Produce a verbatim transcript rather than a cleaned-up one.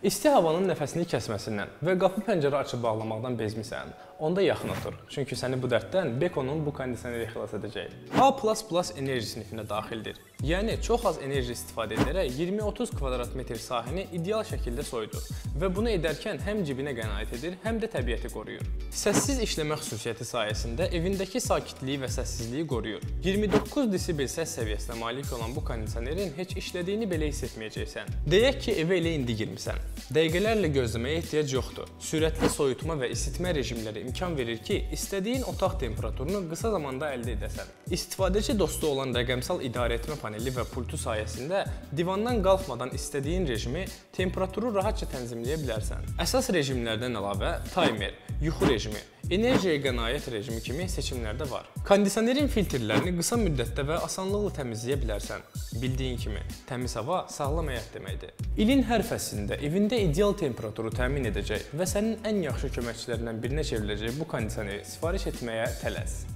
İsti havanın nəfəsini kəsməsindən və qapı pəncərə açıb bağlamaqdan bezmisən, onda yaxın otur. Çünki səni bu dərddən Bekonun bu kondisioneri xilas edəcək. A plus plus enerji sinifinə daxildir. Yəni, çox az enerji istifadə edərək iyirmi otuz kvadrat metr sahəni ideal şəkildə soyudur və bunu edərkən həm cibinə qənaət edir, həm də təbiəti qoruyur. Səssiz işləmə xüsusiyyəti sayəsində evindəki sakitliyi və səssizliyi qoruyur. iyirmi doqquz desibel səs səviyyəsinə malik olan bu kondisionerin heç işlədiyini belə hiss etməyəcəksən. Deyək ki, evə elə indi girmisən. Dəqiqələrlə gözləməyə ehtiyac yoxdur. Sürətli soyutma və isitmə rejimləri imkan verir ki, istədiyin otaq temperaturunu qısa zamanda əldə edəsən. İstifadəçi dostu olan rəqəmsal idarəetmə paneli və pultu sayəsində divandan qalxmadan istədiyin rejimi, temperaturu rahatca tənzimləyə bilərsən. Əsas rejimlərdən əlavə timer, yuxu rejimi, enerjiyə qənaət rejimi kimi seçimlər də var. Kondisionerin filtrlərini qısa müddətdə və asanlıqla təmizləyə bilərsən. Bildiyin kimi, təmiz hava sağlam həyat deməkdir. İlin hər fəslində evində ideal temperaturu təmin edəcək və sənin ən yaxşı köməkçilərindən birinə çevriləcək bu kondisioneri sifariş etməyə tələs.